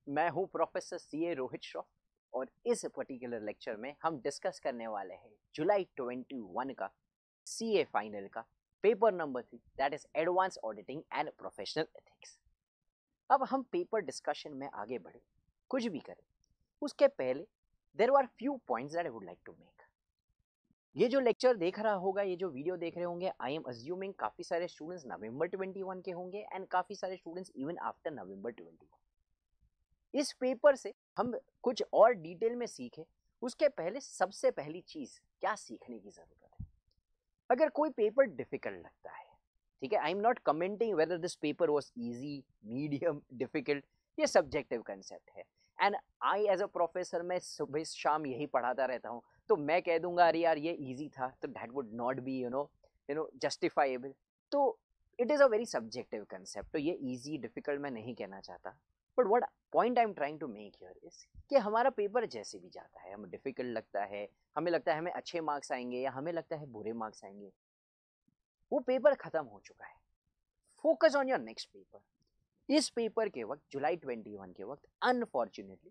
मैं हूं professor CA Rohit Shroff और इस पर्टिकुलर लेक्चर में हम डिस्कस करने वाले हैं जुलाई 21 का सीए फाइनल का paper number 3 that is advance auditing and professional ethics. अब हम पेपर डिस्कशन में आगे बढ़े, कुछ भी करें उसके पहले there are few points that I would like to make. ये जो लेक्चर देख रहा होगा, ये जो वीडियो देख रहे होंगे, आई एम अज्यूमिंग काफी सारे स्टूडेंट्स नवंबर 21 के होंगे एंड काफी सारे स्टूडेंट्स इवन आफ्टर नवंबर 21। इस पेपर से हम कुछ और डिटेल में सीखे उसके पहले सबसे पहली चीज क्या सीखने की जरूरत है। अगर कोई पेपर डिफिकल्ट लगता है, ठीक है, I am not commenting whether this paper was easy, medium, difficult, ये सब्जेक्टिव कंसेप्ट है and I as a professor मैं सुबह शाम यही पढ़ाता रहता हूँ, तो मैं कह दूंगा अरे यार ये इजी था, तो that would not be you know justifiable. तो it is a very subjective concept, तो ये इजी डिफिकल्ट मैं नहीं कहना चाहता, but what point I am trying to make here is कि हमारा पेपर जैसे भी जाता है, हमें डिफिकल्ट लगता है, हमें लगता है हमें अच्छे मार्क्स आएंगे या हमें लगता है बुरे मार्क्स आएंगे, वो पेपर खत्म हो चुका है। Focus on your next paper. इस पेपर के वक्त जुलाई 21 के वक्त unfortunately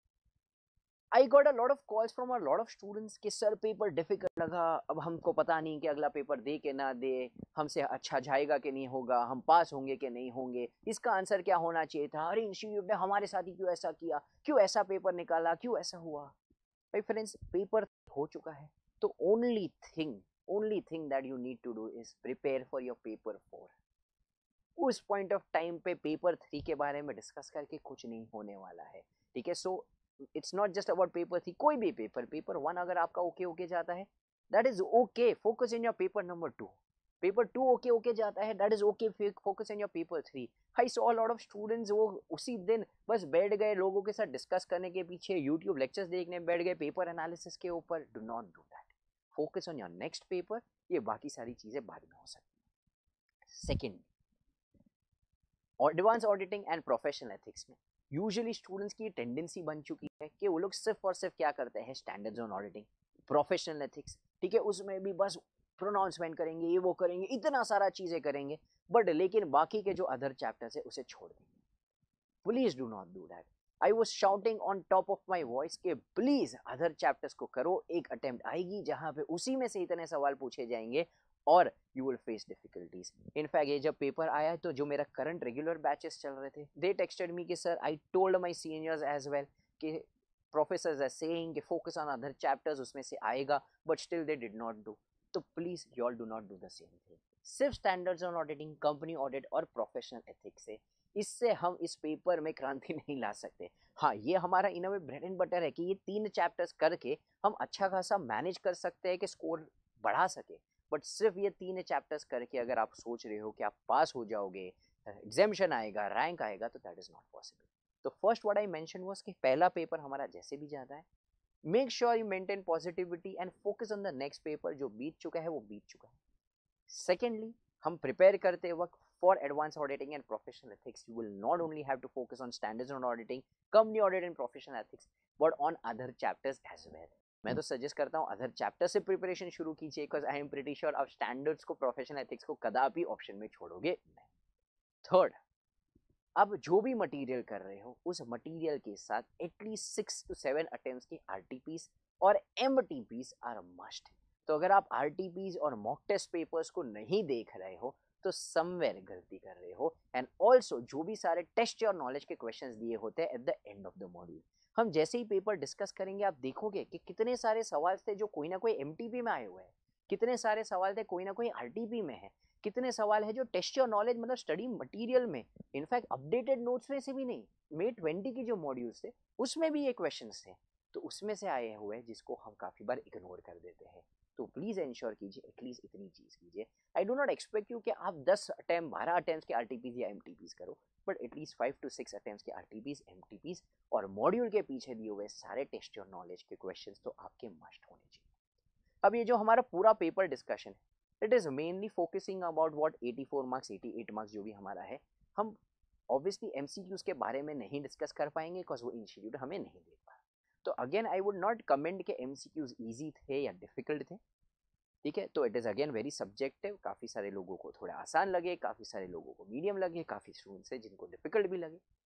I got a lot of calls from a lot of students कि सर पेपर डिफिकल्ट लगा, अब हमको पता नहीं कि अगला पेपर दे के ना दे, हमसे अच्छा जाएगा कि नहीं होगा, हम पास होंगे कि नहीं होंगे, इसका आंसर क्या होना चाहिए था, अरे इंस्टीट्यूट ने हमारे साथ ही क्यों ऐसा किया, क्यों ऐसा पेपर निकाला, क्यों ऐसा हुआ। भाई फ्रेंड्स, पेपर हो चुका है, तो only thing that you need to do is prepare for your paper 4। उस पॉइंट ऑफ टाइम पे पेपर 3 के बारे में डिस्कस करके कुछ नहीं होने वाला है, ठीक है। So it's not just about paper 3, कोई भी पेपर 1 अगर आपका ओके जाता है that is okay, focus in your paper number 2। Paper 2 okay जाता है that is okay, focus in your paper 3। I saw a lot of students वो उसी दिन बस बैठ गए लोगों के साथ डिस्कस करने के पीछे, यूट्यूब लेक्चर्स देखने बैठ गए पेपर एनालिसिस के ऊपर। Do not do that, focus on your next paper. ये बाकी सारी चीजें बाद में हो सकती है। Second, advance auditing and professional ethics में यूजुअली स्टूडेंट्स की टेंडेंसी बन चुकी है कि वो लोग सिर्फ और सिर्फ क्या करते हैं, standards on auditing, professional ethics, ठीक है, उसमें भी बस प्रोनाउंसमेंट करेंगे, ये वो करेंगे, इतना सारा चीजें करेंगे, बट लेकिन बाकी के जो अदर चैप्टर्स है उसे छोड़ देंगे। Please do not do that. I was shouting on top of my voice के प्लीज अदर चैप्टर्स को करो, एक अटेम्प्ट आएगी जहां पे उसी में से इतने सवाल पूछे जाएंगे और you will face difficulties. In fact ये जब पेपर आया तो जो मेरा करंट रेगुलर बैचेस चल रहे थे, दे टेक्सटेड मी कि sir I told my seniors as well कि प्रोफेसर्स आर सेइंग कि फोकस ऑन अदर चैप्टर्स, उसमें से आएगा, but still they did not do. तो please you all do not do the same thing. सिर्फ standards on auditing, company audit और professional ethics से इससे हम इस पेपर में क्रांति नहीं ला सकते। हाँ, ये हमारा in a way bread and butter है कि ये 3 चैप्टर्स करके हम अच्छा खासा मैनेज कर सकते हैं कि स्कोर बढ़ा सके, बट सिर्फ ये 3 चैप्टर्स करके अगर आप सोच रहे हो कि आप पास हो जाओगे, एग्जामिशन आएगा, रैंक आएगा, तो दैट इज नॉट पॉसिबल। तो first what I mention was कि पहला पेपर हमारा जैसे भी जाता है, make sure you maintain positivity and focus on the next paper. जो बीत चुका है वो बीत चुका है। Secondly, हम प्रिपेयर करते वक्त for advanced auditing and professional ethics, you will not only have to focus on standards on auditing, company audit and professional ethics, but on other chapters as well. मैं तो सजेस्ट करता हूँ other chapter से preparation शुरू कीजिए, because I am pretty sure आप standards को, professional ethics को कदापि ऑप्शन में छोड़ोगे नहीं। थर्ड, अब जो भी मटेरियल कर रहे हो उस मटेरियल के साथ एटलीस्ट 6 to 7 अटेम्प्ट्स की आरटीपीस और एमटीपीस आर मस्ट। तो अगर आप आरटीपीस और मॉक टेस्ट पेपर्स को नहीं देख रहे हो तो समवेयर गलती कर रहे हो। एंड ऑल्सो जो भी सारे टेस्ट और नॉलेज के क्वेश्चंस दिए होते हैं at the end of the module, हम जैसे ही पेपर डिस्कस करेंगे आप देखोगे कि कितने सारे सवाल थे जो कोई ना कोई एमटीपी में आए हुए हैं, कितने सारे सवाल थे कोई ना कोई आरटीपी में है, कितने सवाल है जो टेस्ट और नॉलेज मतलब स्टडी मटेरियल में, इनफैक्ट अपडेटेड नोट्स में से भी नहीं, मे 20 की जो मॉड्यूल्स थे उसमें भी ये क्वेश्चंस थे, तो उसमें से आए हुए जिसको हम काफी बार इग्नोर कर देते हैं। तो प्लीज एंश्योर कीजिए एटलीस्ट इतनी चीज कीजिए। I do not expect you कि आप 10 अटेम्प्ट 12 अटेम्प्ट के आरटीपीस या एमटीपीस करो, बट एटलीस्ट 5 to 6 अटेम्प्ट के आरटीपीस, एमटीपीस और मॉड्यूल के पीछे दिए हुए सारे टेस्ट और नॉलेज के क्वेश्चंस तो आपके मस्ट होने चाहिए। अब ये जो हमारा पूरा पेपर डिस्कशन है, it is mainly focusing about what 84 marks 88 marks जो भी हमारा है, हम ऑब्वियसली एमसीक्यूज के बारे में नहीं डिस्कस कर पाएंगे बिकॉज वो इंस्टीट्यूट हमें नहीं दे पा। तो again I would not comment के एमसीक्यूज इजी थे या डिफिकल्ट थे, ठीक है। तो it is again very subjective, काफी सारे लोगों को थोड़ा आसान लगे, काफी सारे लोगों को मीडियम लगे, काफी स्टूडेंट्स है जिनको डिफिकल्ट भी लगे।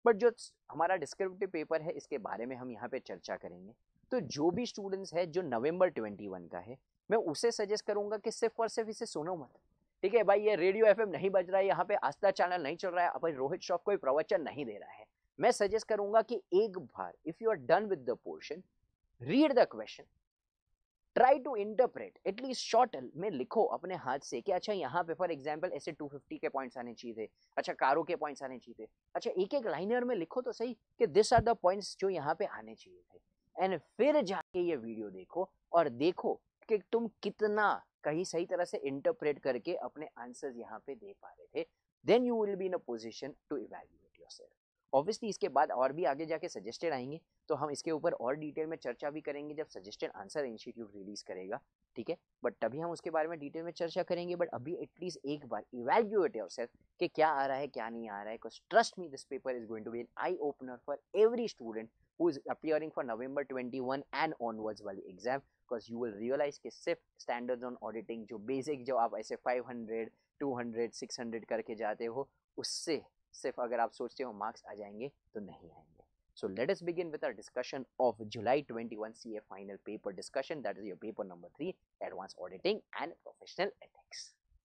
बट जो हमारा डिस्क्रिप्टिव पेपर है इसके बारे में हम यहाँ पे चर्चा करेंगे। तो जो भी स्टूडेंट्स है जो नवंबर 21 का है, मैं उसे सजेस्ट करूंगा कि सिर्फ और सिर्फ इसे सुनो मत। ठीक है भाई, ये रेडियो एफएम नहीं बज रहा है, यहाँ पे आस्था चैनल नहीं चल रहा है, अपन रोहित श्रॉफ कोई प्रवचन नहीं दे रहा है। मैं सजेस्ट करूंगा कि एक बार if you are done with the portion, read the question, try to interpret, at least short में लिखो अपने हाथ से कि अच्छा यहाँ पे फॉर एग्जांपल ऐसे 250 के पॉइंट्स आने चाहिए थे, अच्छा कारो के पॉइंट्स आने चाहिए थे, अच्छा एक एक लाइनर में लिखो तो सही कि दिस आर द पॉइंट्स जो यहाँ पे आने चाहिए थे। एंड फिर जाके ये वीडियो देखो और देखो कि तुम कितना कहीं सही तरह से इंटरप्रेट करके अपने आंसर्स यहाँ पे दे पा रहे थे। Then you will be in a position to evaluate yourself. Obviously इसके बाद और भी आगे जाके सजेस्टेड आएंगे, तो हम इसके ऊपर और डिटेल में चर्चा भी करेंगे जब सजेस्टेड आंसर इंस्टीट्यूट रिलीज करेगा। ठीक है, बट तभी हम उसके बारे में डिटेल में चर्चा करेंगे। बट अभी एटलीस्ट एक बार इवैल्यूएट योरसेल्फ कि क्या आ रहा है क्या नहीं आ रहा है, because trust me this paper is going to be an eye opener for every student who is appearing for November 21 and onwards वाली exam, because you will realize कि सिर्फ standards on auditing जो basic जो आप ऐसे 500, 200, 600 करके जाते हो, उससे सिर्फ अगर आप सोचते हो मार्क्स आ जाएंगे तो नहीं आएंगे। So let us begin with our discussion of July 21 CA final paper discussion, that is your paper number 3, Advanced Auditing and Professional Ethics।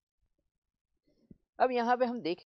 अब यहाँ पे हम देखें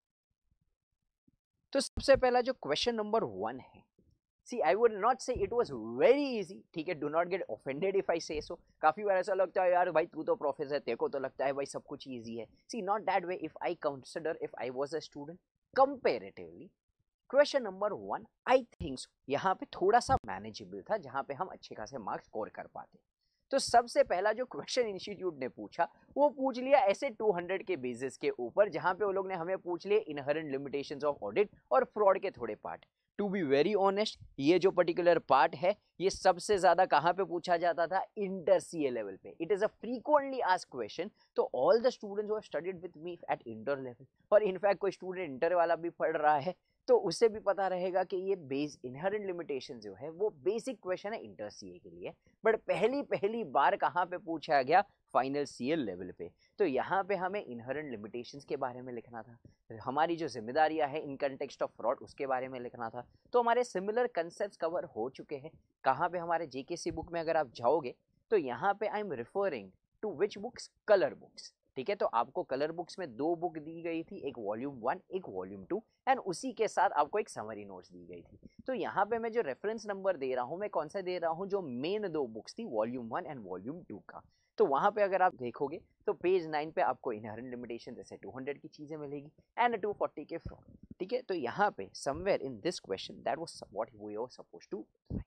तो सबसे पहला जो क्वेश्चन नंबर 1 है, See, I would not say it was very easy, ठीक है, do not get offended if I say so। काफी बार ऐसा लगता है यार भाई तू तो प्रोफेसर है, तेरे को तो लगता है भाई सब कुछ इजी है। See, not that way if I consider if I was a student comparatively। Question number 1 I think यहाँ पे थोड़ा सा मैनेजेबल था, जहाँ पे हम अच्छे खासे मार्क्स स्कोर कर पाते। तो सबसे पहला जो क्वेश्चन इंस्टीट्यूट ने पूछा वो पूछ लिया ऐसे 200 के बेसिस के ऊपर, जहाँ पे वो लोग ने हमें पूछ लिए इनहेरेंट लिमिटेशंस ऑफ ऑडिट और फ्रॉड के थोड़े part. To be very honest, ये जो पर्टिकुलर पार्ट है ये सबसे ज्यादा कहाँ पे पूछा जाता था, इंटर सीए लेवल पे। It is a frequently asked question. तो all the students who have studied with me at inter level, और इनफैक्ट कोई स्टूडेंट इंटर वाला भी पढ़ रहा है तो उसे भी पता रहेगा कि ये बेस इनहेरेंट लिमिटेशन जो है वो बेसिक क्वेश्चन है इंटर सीए के लिए। बट पहली बार कहाँ पे पूछा गया, फाइनल सीएल लेवल पे। तो यहाँ पे हमें इनहेरेंट लिमिटेशंस के बारे में लिखना था, हमारी जो जिम्मेदारियां है इन कंटेक्स्ट ऑफ फ्रॉड उसके बारे में लिखना था। तो हमारे सिमिलर कंसेप्ट्स कवर हो चुके हैं। कहाँ पे, हमारे जेकेसी बुक में अगर आप जाओगे तो यहाँ पे I am referring to which books, colour books. ठीक है, तो आपको कलर बुक्स में 2 बुक दी गई थी, एक वॉल्यूम 1 एक वॉल्यूम 2, एंड उसी के साथ आपको एक समरी नोट्स दी गई थी। तो यहाँ पे मैं जो रेफरेंस नंबर दे रहा हूँ मैं कौन सा दे रहा हूँ, जो मेन 2 बुक्स थी वॉल्यूम 1 एंड वॉल्यूम 2 का। तो वहां पे अगर आप देखोगे तो पेज 9 पे आपको इनहेरेंट लिमिटेशन जैसे 200 की चीजें मिलेगी एंड 240 के फ्रॉड। ठीक है, तो यहाँ पे somewhere in this question that was what we were supposed to write.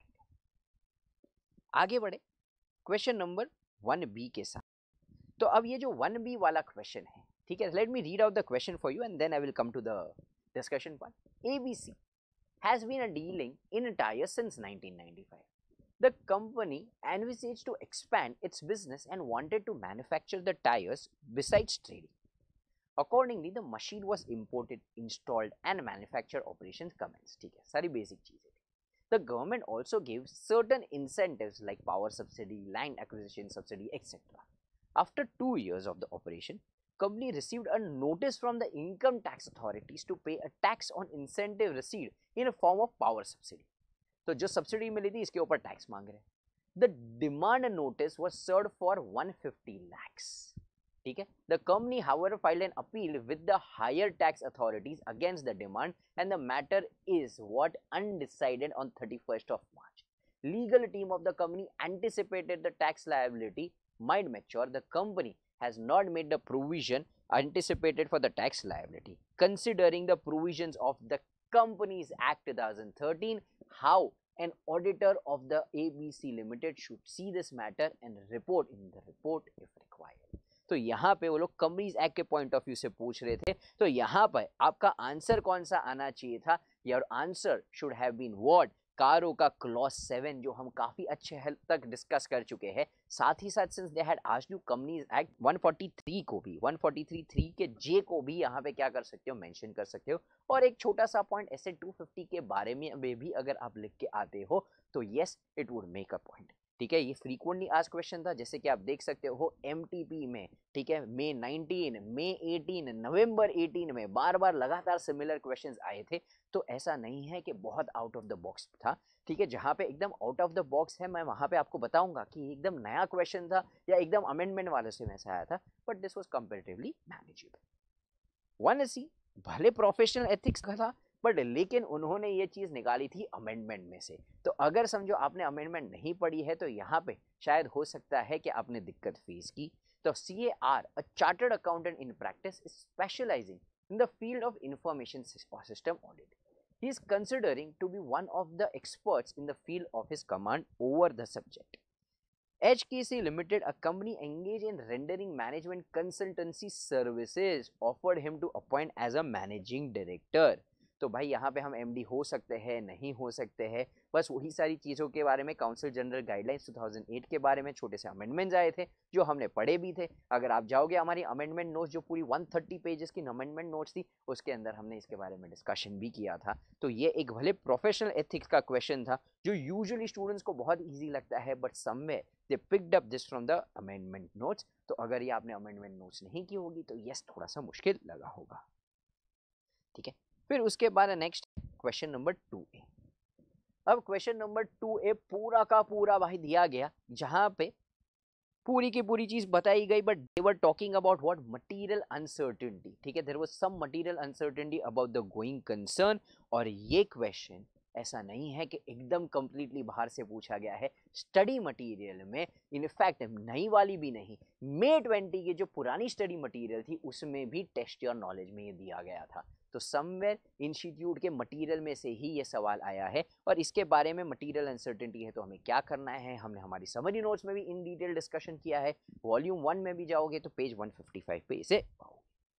आगे बढ़े क्वेश्चन नंबर 1B के साथ। तो अब ये जो 1B वाला क्वेश्चन है, ठीक है, let me read out the question for you and then I will come to the discussion part. ABC has been a dealing in tires since 1995. The company envisaged to expand its business and wanted to manufacture the tires besides trading. Accordingly, the machine was imported, installed, and manufacture operations commenced. ठीक है, सारी basic चीजें थी। The government also gave certain incentives like power subsidy, land acquisition subsidy, etc. After 2 years of the operation, company received a notice from the income tax authorities to pay a tax on incentive received in a form of power subsidy. तो जो subsidy मिली थी इसके ऊपर tax मांग रहे हैं। The demand notice was served for 150 lakhs। ठीक है, the company however filed an appeal with the higher tax authorities against the demand and the matter is what undecided on 31st of March। Legal team of the company anticipated the tax liability might mature. The company has not made the provision anticipated for the tax liability. Considering the provisions of the Companies Act 2013, how an auditor of the ABC Limited should see this matter and report in the report if required. तो यहाँ पे वो लोग companies act के point of view से पूछ रहे थे। तो यहाँ पर आपका आंसर कौन सा आना चाहिए था, your answer should have been what, CARO का क्लॉज 7 जो हम काफी अच्छे हद तक डिस्कस कर चुके हैं। साथ ही साथ since they had asked you companies act 143 को भी 143(3) के जे को भी यहाँ पे क्या कर सकते हो, मेंशन कर सकते हो। और एक छोटा सा पॉइंट ऐसे 250 के बारे में भी अगर आप लिख के आते हो तो yes it would make a point. ठीक है, ये फ्रीक्वेंटली आस्क्ड क्वेश्चन था, जैसे कि आप देख सकते हो एमटीपी में, ठीक है, मई 19, मई 18, नवंबर 18 में बार बार लगातार सिमिलर क्वेश्चंस आए थे। तो ऐसा नहीं है कि बहुत आउट ऑफ द बॉक्स था, ठीक है। जहां पे एकदम आउट ऑफ द बॉक्स है मैं वहां पे आपको बताऊंगा कि एकदम नया क्वेश्चन था या एकदम अमेंडमेंट वाले से में से आया था, but this was comparatively manageable. 1 भले प्रोफेशनल एथिक्स का था, बट लेकिन उन्होंने ये चीज निकाली थी अमेंडमेंट में से। तो अगर समझो आपने अमेंडमेंट नहीं पढ़ी है तो यहाँ पे शायद हो सकता है कि आपने दिक्कत फेस की। तो CAR, a chartered accountant in practice, is specialising in the field of information system audit. He is considering to be one of the experts in the field of his command over the subject. HKC Limited, a company engaged in rendering management consultancy services, offered him to appoint as a managing director. तो भाई यहाँ पे हम MD हो सकते हैं, नहीं हो सकते हैं, बस वही सारी चीज़ों के बारे में काउंसिल जनरल गाइडलाइंस 2008 के बारे में छोटे से अमेंडमेंट्स आए थे जो हमने पढ़े भी थे। अगर आप जाओगे हमारी अमेंडमेंट नोट्स जो पूरी 130 पेजेस की अमेंडमेंट नोट्स थी, उसके अंदर हमने इसके बारे में डिस्कशन भी किया था। तो ये एक भले प्रोफेशनल एथिक्स का क्वेश्चन था जो यूजुअली स्टूडेंट्स को बहुत ईजी लगता है, but somewhere they picked up this from the amendment notes. तो अगर ये आपने अमेंडमेंट नोट्स नहीं की होगी तो यस थोड़ा सा मुश्किल लगा होगा, ठीक है। फिर उसके बाद नेक्स्ट क्वेश्चन नंबर 2A। अब क्वेश्चन नंबर 2A पूरा का पूरा भाई दिया गया, जहां पे पूरी की पूरी चीज बताई गई, but they were talking about what material uncertainty, ठीक है। There was some material uncertainty about the going concern. और ये क्वेश्चन ऐसा नहीं है कि एकदम कंप्लीटली बाहर से पूछा गया है, स्टडी मटेरियल में इनफैक्ट नई वाली भी नहीं, मई 20 की जो पुरानी स्टडी मटेरियल थी उसमें भी टेस्ट योर नॉलेज में ये दिया गया था। तो समवेयर इंस्टीट्यूट के मटेरियल में से ही ये सवाल आया है। और इसके बारे में मटेरियल अनसर्टेनिटी है तो हमें क्या करना है, हमने हमारी समरी नोट्स में भी इन डिटेल डिस्कशन किया है। वॉल्यूम 1 में भी जाओगे तो पेज 155 पे इसे पाओगे।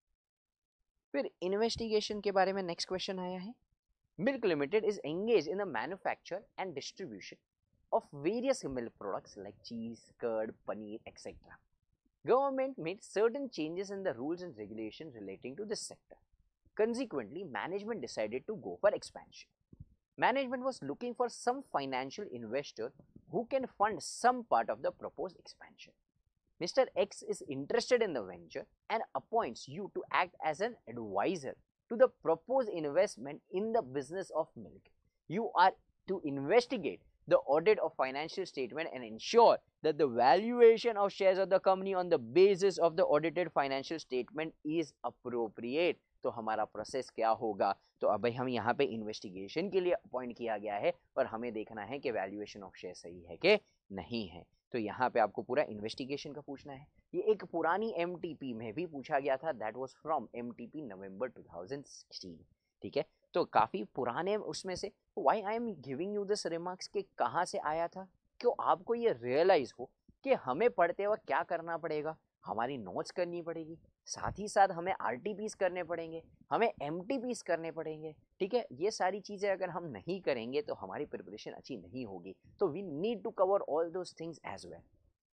फिर इन्वेस्टिगेशन के बारे में नेक्स्ट क्वेश्चन आया है। Milk Limited is engaged in the manufacture and distribution of various milk products like cheese, curd, paneer, etc. Government made certain changes in the rules and regulations relating to this sector. Consequently, management decided to go for expansion. Management was looking for some financial investor who can fund some part of the proposed expansion. Mr. X is interested in the venture and appoints you to act as an advisor to the proposed investment in the business of milk. You are to investigate the audit of financial statement and ensure that the valuation of shares of the company on the basis of the audited financial statement is appropriate. तो हमारा process क्या होगा, तो अब भाई हम यहाँ पे इन्वेस्टिगेशन के लिए अपॉइंट किया गया है और हमें देखना है कि वैल्यूएशन ऑफ शेयर सही है कि नहीं है। तो यहाँ पे आपको पूरा इन्वेस्टिगेशन का पूछना है। ये एक पुरानी MTP में भी पूछा गया था, that was from MTP November 2016, ठीक है। तो काफ़ी पुराने उसमें से why I am giving you this remarks कि कहाँ से आया था, क्यों आपको ये रियलाइज़ हो कि हमें पढ़ते वक्त क्या करना पड़ेगा, हमारी नोट्स करनी पड़ेगी, साथ ही साथ हमें RTPs करने पड़ेंगे, हमें MTPs करने पड़ेंगे, ठीक है। ये सारी चीज़ें अगर हम नहीं करेंगे तो हमारी प्रिपरेशन अच्छी नहीं होगी। तो we need to cover all those things as well.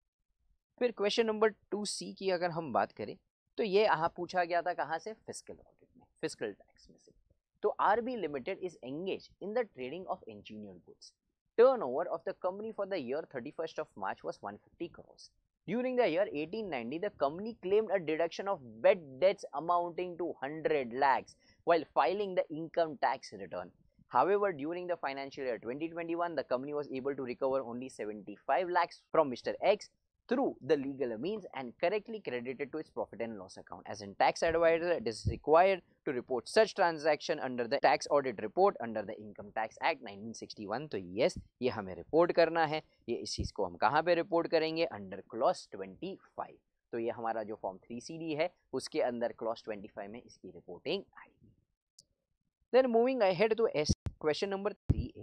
फिर क्वेश्चन नंबर 2C की अगर हम बात करें तो ये यहाँ पूछा गया था कहाँ से, फिस्कल ऑडिट में, फिस्कल टैक्स में से। तो RB Limited is engaged in the trading of engineered goods. Turnover of the company for the year 31st of March was 150 crores. During the year 1890, the company claimed a deduction of bad debts amounting to 100 lakhs while filing the income tax return. However, during the financial year 2021, the company was able to recover only 75 lakhs from Mr. X through the legal means and correctly credited to its profit and loss account. As in tax advisor, it is required to report such transaction under the tax audit report under the Income Tax Act 1961. तो yes, ये हमें report करना है। ये इस चीज़ को हम कहाँ पे रिपोर्ट करेंगे, अंडर क्लॉज 25। तो ये हमारा जो फॉर्म 3CD है उसके अंदर क्लॉज 25 में इसकी रिपोर्टिंग आएगी। Then moving ahead to question number 3A।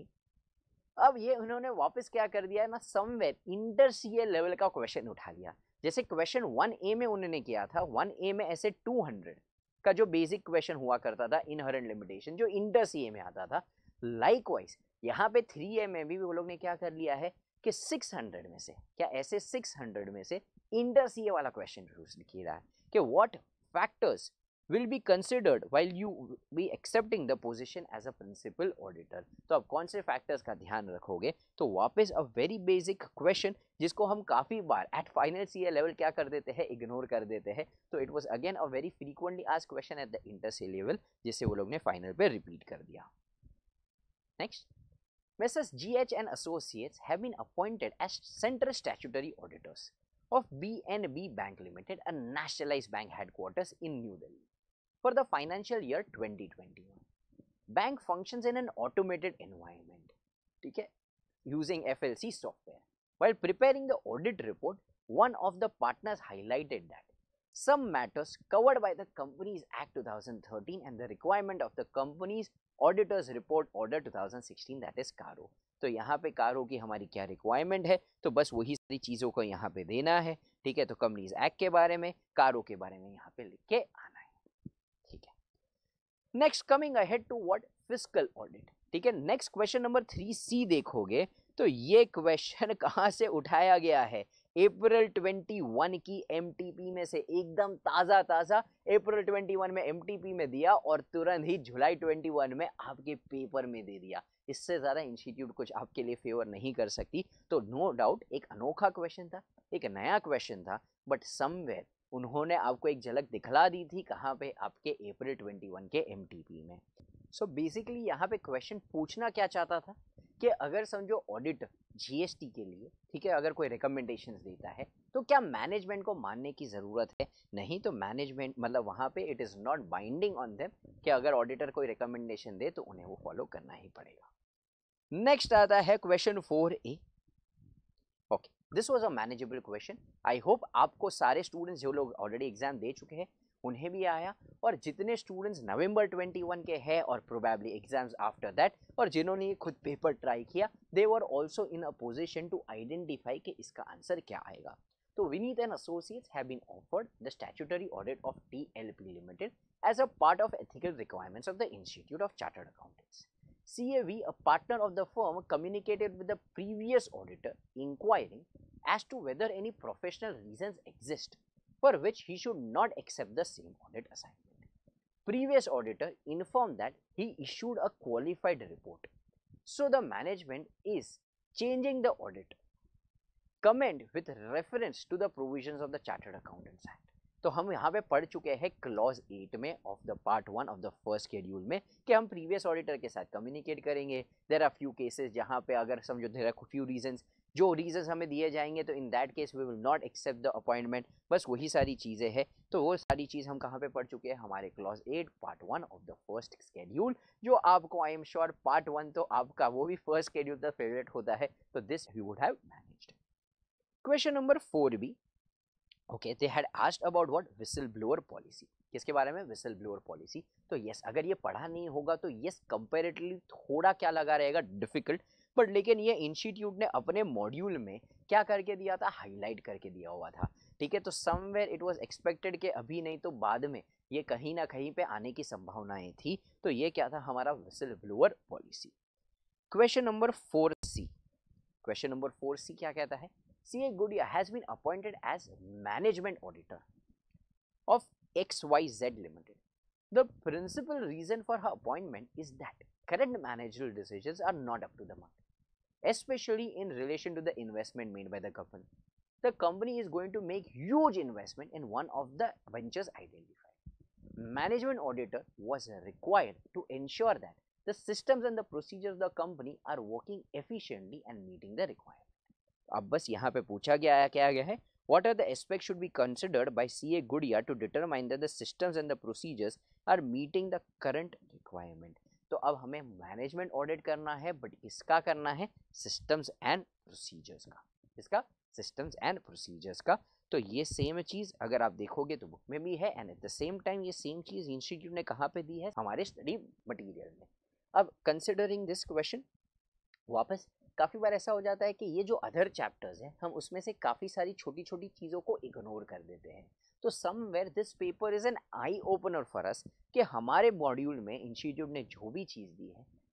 अब ये उन्होंने वापस क्या कर दिया है ना, समवेयर इंटर CA लेवल का क्वेश्चन उठा लिया। जैसे क्वेश्चन 1A में उन्होंने किया था, 1A में ऐसे 200 का जो बेसिक क्वेश्चन हुआ करता था, इनहेरेंट लिमिटेशन, जो इंटर CA में आता था। लाइकवाइज यहाँ पे 3A में भी वो लोग ने क्या कर लिया है कि 600 में से, क्या ऐसे 600 में से इंटर CA वाला क्वेश्चन किया है कि what factors will be considered while you be accepting the position as a principal auditor। तो अब कौन से फैक्टर्स का ध्यान रखोगे? तो वापस अ वेरी बेसिक क्वेश्चन जिसको हम काफ़ी बार एट फाइनल सीए लेवल क्या कर देते हैं, इग्नोर कर देते हैं। तो it was again a very frequently asked question at the inter C level, जिससे वो लोग ने फाइनल पे रिपीट कर दिया। Next, Messrs. GH and Associates have been appointed as Central Statutory Auditors of BNB Bank Limited, a nationalized bank headquarters in New Delhi, for the financial year 2021. Bank functions in an automated environment, ठीक है, using FLC software. While preparing the audit report, one of the partners highlighted that some matters covered by the Companies Act 2013 and the requirement of the Companies Auditors Report Order 2016, that is कारो। तो यहाँ पे कारो की हमारी क्या requirement है, तो बस वही सारी चीज़ों को यहाँ पे देना है, ठीक है। तो कंपनीज एक्ट के बारे में, कारो के बारे में यहाँ पे लिख के आना है, ठीक है। Next, coming ahead to what, fiscal audit, ठीक है। नेक्स्ट क्वेश्चन नंबर 3C देखोगे तो ये क्वेश्चन कहाँ से उठाया गया है? अप्रैल 21 की एमटीपी में से, एकदम ताज़ा अप्रैल 21 में एमटीपी में दिया और तुरंत ही जुलाई 21 में आपके पेपर में दे दिया। इससे ज़्यादा इंस्टीट्यूट कुछ आपके लिए फेवर नहीं कर सकती। तो नो डाउट एक अनोखा क्वेश्चन था, एक नया क्वेश्चन था, बट समवेयर उन्होंने आपको एक झलक दिखला दी थी, कहाँ पे? आपके अप्रैल 21 के एमटीपी में। सो बेसिकली यहाँ पे क्वेश्चन पूछना क्या चाहता था कि अगर समझो ऑडिटर जीएसटी के लिए, ठीक है, अगर कोई रिकमेंडेशंस देता है तो क्या मैनेजमेंट को मानने की ज़रूरत है? नहीं, तो मैनेजमेंट मतलब वहाँ पे it is not binding on them कि अगर ऑडिटर कोई रिकमेंडेशन दे तो उन्हें वो फॉलो करना ही पड़ेगा। नेक्स्ट आता है question 4A। Okay, this was a manageable question. I hope आपको सारे स्टूडेंट्स जो लोग ऑलरेडी एग्जाम दे चुके हैं उन्हें भी आया, और जितने स्टूडेंट्स नवंबर 21 के हैं और प्रोबेबली एग्जाम्स आफ्टर दैट, और जिन्होंने ये खुद पेपर ट्राई किया, they were also in a position to identify कि इसका आंसर क्या आएगा। तो Vineet and associates have been offered the statutory audit of TLP limited as a part of ethical requirements of the institute of chartered accountants. CAV, a partner of the firm, communicated with the previous auditor inquiring as to whether any professional reasons exist for which he should not accept the same audit assignment. Previous auditor informed that he issued a qualified report. So the management is changing the audit comment with reference to the provisions of the Chartered Accountants Act. तो हम यहाँ पे पढ़ चुके हैं clause 8 में of the part 1 of the first schedule में कि हम प्रीवियस ऑडिटर के साथ कम्युनिकेट करेंगे। देयर आर फ्यू केसेस जहाँ पे अगर समझो देयर आर फ्यू रीजंस, जो रीजंस हमें दिए जाएंगे तो in that case we will not accept the appointment. बस वही सारी चीज़ें हैं। तो वो सारी चीज़ हम कहाँ पे पढ़ चुके हैं? हमारे clause 8 part 1 of the first schedule, जो आपको आई एम श्योर पार्ट 1 तो आपका वो भी फर्स्ट शेड्यूल का फेवरेट होता है। तो this you would have managed. Question number 4B। Okay, they had asked about what, whistle blower policy. किसके बारे में? Whistle blower policy. तो यस, अगर ये पढ़ा नहीं होगा तो यस कंपैरेटिवली थोड़ा क्या लगा रहेगा, डिफिकल्ट, बट लेकिन ये इंस्टीट्यूट ने अपने मॉड्यूल में क्या करके दिया था? हाईलाइट करके दिया हुआ था, ठीक है। तो समवेयर इट वाज एक्सपेक्टेड कि अभी नहीं तो बाद में ये कहीं ना कहीं पे आने की संभावनाएं थी। तो ये क्या था? हमारा whistle blower policy. Question number 4C। Question number 4C क्या कहता है? CA Goodia has been appointed as management auditor of XYZ Limited. The principal reason for her appointment is that current managerial decisions are not up to the mark, especially in relation to the investment made by the company. The company is going to make huge investment in one of the ventures identified. Management auditor was required to ensure that the systems and the procedures of the company are working efficiently and meeting the requirement. अब बस यहाँ पे पूछा गया है, क्या गया है? What are the aspects should be considered by CA Goodia to determine that the systems and the procedures are meeting the current requirement? तो अब हमें मैनेजमेंट ऑडिट करना है, बट इसका करना है सिस्टम्स एंड प्रोसीजर्स का। इसका सिस्टम्स एंड प्रोसीजर्स का। तो ये सेम चीज़ अगर आप देखोगे तो बुक में भी है, and at the same time ये सेम चीज़ इंस्टीट्यूट ने कहाँ पे दी है? हमारे स्टडी मटीरियल में। अब कंसिडरिंग दिस क्वेश्चन, वापस काफ़ी बार ऐसा हो जाता है कि ये जो अदर चैप्टर्स हैं हम उसमें से काफ़ी सारी छोटी छोटी चीज़ों को इग्नोर कर देते हैं। तो somewhere this paper is an eye opener for us कि हमारे मॉड्यूल में इंस्टीट्यूट ने जो भी चीज़ दी है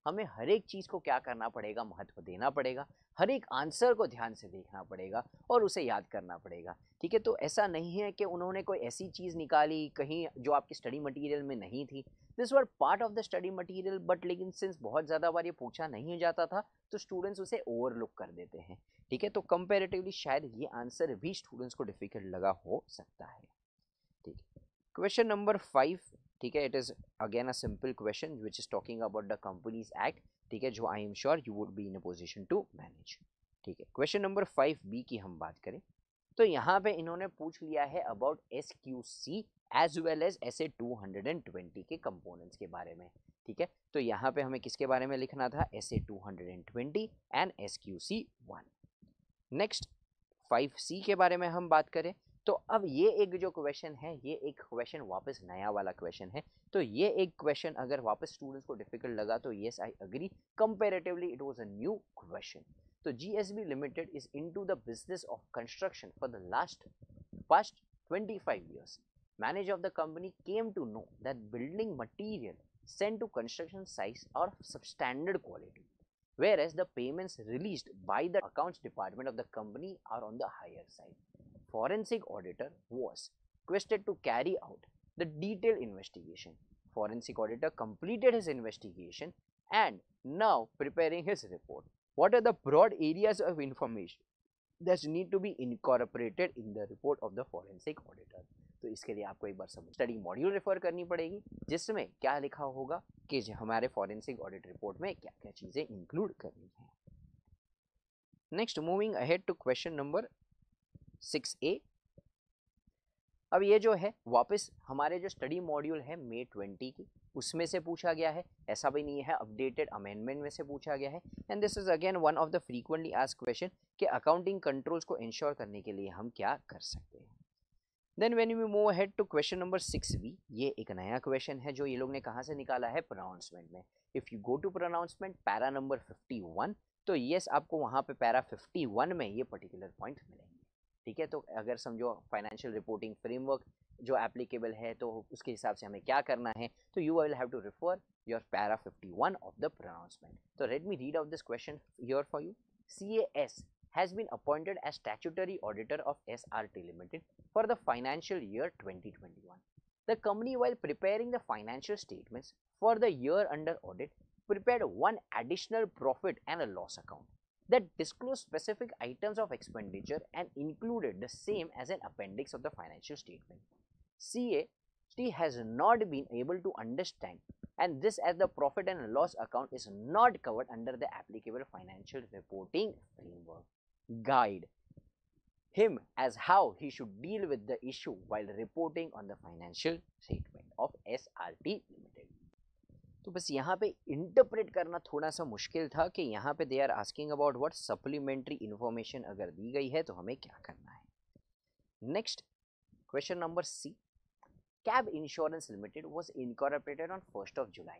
हमें हर एक चीज़ को क्या करना पड़ेगा, महत्व देना पड़ेगा, हर एक आंसर को ध्यान से देखना पड़ेगा और उसे याद करना पड़ेगा। ठीक है, तो ऐसा नहीं है कि उन्होंने कोई ऐसी चीज़ निकाली कहीं जो आपकी स्टडी मटेरियल में नहीं थी। This were part of the study material, but लेकिन सिंस बहुत ज़्यादा बार ये पूछा नहीं जाता था तो स्टूडेंट्स उसे ओवरलुक कर देते हैं। ठीक है, तो कंपेरेटिवली शायद ये आंसर भी स्टूडेंट्स को डिफिकल्ट लगा हो सकता है। ठीक है, क्वेश्चन नंबर 5। ठीक है, it is again a simple question which is talking about the companies act. ठीक है, जो I am sure you would be in a position to manage. ठीक है, क्वेश्चन नंबर 5B की हम बात करें तो यहाँ पे इन्होंने पूछ लिया है about SQC as well as SA 220 के कंपोनेंट्स के बारे में। ठीक है, तो यहाँ पे हमें किसके बारे में लिखना था, SA 220 and SQC 1। Next 5C के बारे में हम बात करें तो अब ये एक जो क्वेश्चन है, ये एक क्वेश्चन वापस नया वाला क्वेश्चन है। तो ये एक क्वेश्चन अगर वापस स्टूडेंट्स को डिफिकल्ट लगा तो yes I agree, comparatively it was a new question. तो GSB Limited is into the business of construction for the past 25 years. Manager of the company came to know that building material sent to construction sites are of substandard quality, whereas the payments released by the accounts department of the company are on the higher side. Forensic auditor was requested to carry out the detailed investigation. Forensic auditor completed his investigation and now preparing his report. What are the broad areas of information that need to be incorporated in the report of the forensic auditor? तो इसके लिए आपको एक बार study module refer करनी पड़ेगी जिसमें क्या लिखा होगा कि हमारे फॉरेंसिक ऑडिट रिपोर्ट में क्या क्या चीजें इंक्लूड करनी है। Next, moving ahead to question number 6A। अब ये जो है वापस हमारे जो स्टडी मॉड्यूल है May 20 की उसमें से पूछा गया है, ऐसा भी नहीं है, अपडेटेड अमेंडमेंट में से पूछा गया है। And this is again one of the frequently asked question कि अकाउंटिंग कंट्रोल्स को इंश्योर करने के लिए हम क्या कर सकते हैं। Then when we move ahead to question number 6B, ये एक नया क्वेश्चन है जो ये लोग ने कहाँ से निकाला है, प्रोनाउंसमेंट में। If you go to pronouncement para number 51 तो यस आपको वहाँ पे पैरा 51 में ये पर्टिकुलर पॉइंट मिलेंगे। ठीक है, तो अगर समझो फाइनेंशियल रिपोर्टिंग फ्रेमवर्क जो एप्लीकेबल है तो उसके हिसाब से हमें क्या करना है, तो you will have to refer your para 51 of the pronouncement. तो let me read out this question here for you. CAS has been appointed as statutory auditor of SRT Limited for the financial year 2021. The company, while preparing the financial statements for the year under audit, prepared one additional profit and a loss account that disclosed specific items of expenditure and included the same as an appendix of the financial statement. CAT has not been able to understand, and this as the profit and loss account is not covered under the applicable financial reporting framework. Guide him as how he should deal with the issue while reporting on the financial statement of SRT Limited. तो बस यहाँ पे interpret करना थोड़ा सा मुश्किल था कि यहाँ पे they are asking about what supplementary information अगर दी गई है तो हमें क्या करना है। Next question number C, CAB Insurance Limited was incorporated on 1st of July.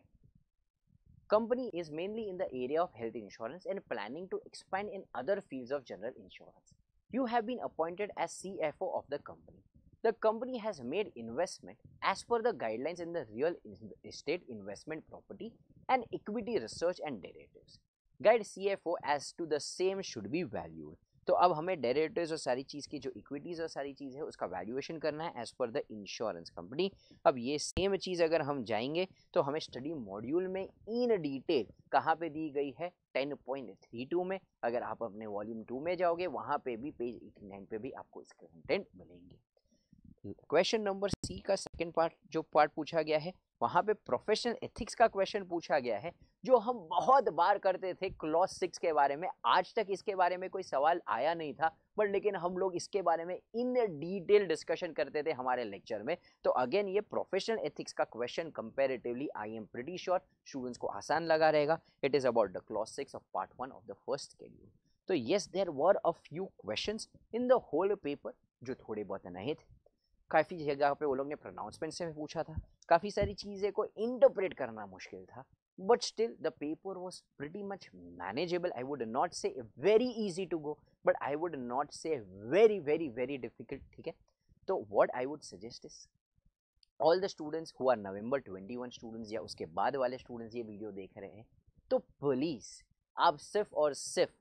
Company is mainly in the area of health insurance and planning to expand in other fields of general insurance. You have been appointed as CFO of the company. The company has made investment as per the guidelines in the real estate investment property and equity research and derivatives. Guide CFO as to the same should be valued. तो अब हमें derivatives और सारी चीज़ की जो equities और सारी चीज़ है उसका वैल्यूएशन करना है as per the insurance company. अब ये सेम चीज़ अगर हम जाएंगे तो हमें स्टडी मॉड्यूल में इन डिटेल कहाँ पे दी गई है 10.32 में। अगर आप अपने वॉल्यूम 2 में जाओगे वहाँ पे भी पेज 89 पे भी आपको इसके कंटेंट मिलेंगे। क्वेश्चन नंबर C का सेकंड पार्ट जो पार्ट पूछा गया है वहाँ पे प्रोफेशनल एथिक्स का क्वेश्चन पूछा गया है जो हम बहुत बार करते थे क्लॉज 6 के बारे में। आज तक इसके बारे में कोई सवाल आया नहीं था बट लेकिन हम लोग इसके बारे में इन डिटेल डिस्कशन करते थे हमारे लेक्चर में। तो अगेन ये प्रोफेशनल एथिक्स का question comparatively I am pretty sure students को आसान लगा रहेगा। It is about the clause 6 of part 1 of the first schedule. तो yes there were a few questions in the whole paper जो थोड़े बहुत नए थे। काफ़ी जगह पे वो लोग ने प्रोनाउंसमेंट से पूछा था, काफ़ी सारी चीज़ें को इंटरप्रेट करना मुश्किल था but still the paper was pretty much manageable. I would not say very easy to go but I would not say very very very difficult. ठीक है, तो what I would suggest is all the students who are November 21 students या उसके बाद वाले students ये video देख रहे हैं तो प्लीज आप सिर्फ और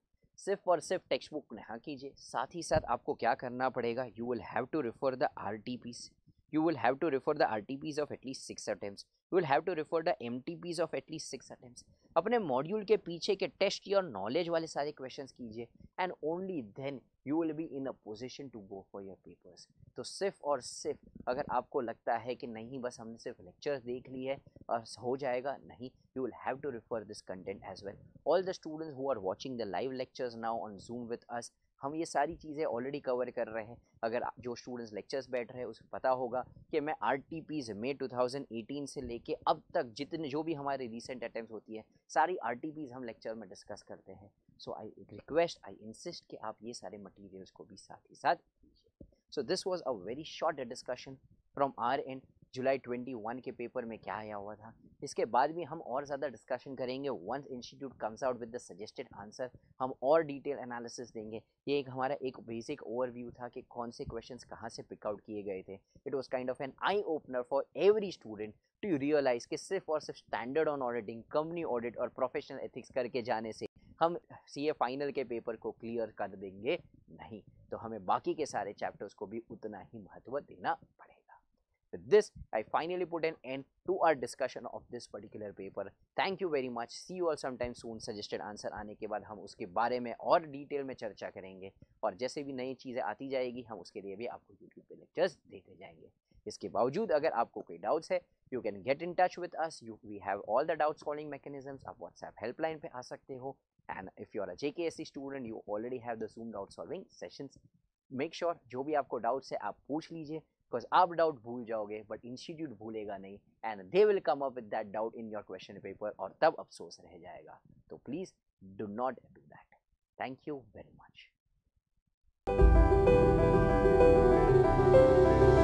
सिर्फ टेक्स्ट बुक ना कीजिए, साथ ही साथ आपको क्या करना पड़ेगा, you will have to refer the RTPs, you will have to refer the RTPs of at least 6 attempts, you will have to refer the MTPs of at least 6 attempts। अपने मॉड्यूल के पीछे के टेस्ट की और knowledge वाले सारे questions कीजिए, and only then you will be in a position to go for your papers. तो सिर्फ और सिर्फ अगर आपको लगता है कि नहीं बस हमने सिर्फ लेक्चर्स देख ली है और हो जाएगा, नहीं, you will have to refer this content as well। all the students who are watching the live lectures now on Zoom with us, हम ये सारी चीज़ें ऑलरेडी कवर कर रहे हैं। अगर जो स्टूडेंट्स लेक्चर्स बैठ रहे हैं उसे पता होगा कि मैं RTPs में 2018 से लेके अब तक जितने जो भी हमारे रिसेंट अटेम्प्ट होती है सारी RTPs हम लेक्चर में डिस्कस करते हैं। सो आई रिक्वेस्ट, आई इंसिस्ट कि आप ये सारे मटीरियल्स को भी साथ ही साथ कीजिए। So this was a very short discussion from our end. जुलाई 21 के पेपर में क्या आया हुआ था, इसके बाद भी हम और ज़्यादा डिस्कशन करेंगे। Once institute comes out with the suggested answer, हम और डिटेल एनालिसिस देंगे। ये एक हमारा एक बेसिक ओवरव्यू था कि कौन से क्वेश्चंस कहाँ से पिक आउट किए गए थे। It was kind of an eye opener for every student to realise कि सिर्फ और सिर्फ standard on auditing, company audit और प्रोफेशनल एथिक्स करके जाने से हम CA फाइनल के पेपर को क्लियर कर देंगे, नहीं, तो हमें बाकी के सारे चैप्टर्स को भी उतना ही महत्व देना पड़ेगा। With this, I finally put an end to our discussion of this particular paper. Thank you very much. See you all sometime soon. Suggested answer आने के बाद हम उसके बारे में और डिटेल में चर्चा करेंगे, और जैसे भी नई चीज़ें आती जाएगी हम उसके लिए भी आपको YouTube पे लेक्चर्स देते जाएंगे। इसके बावजूद अगर आपको कोई डाउट्स है, you can get in touch with us. We have all the doubt solving mechanisms. आप WhatsApp हेल्पलाइन पे आ सकते हो, and if you are a JKSC student you already have the Zoom doubt solving sessions. Make sure जो भी आपको doubts है आप पूछ लीजिए, बिकॉज आप डाउट भूल जाओगे बट इंस्टीट्यूट भूलेगा नहीं, and they will come up with that doubt in your question paper, और तब अफसोस रह जाएगा। तो please do not do that. Thank you very much.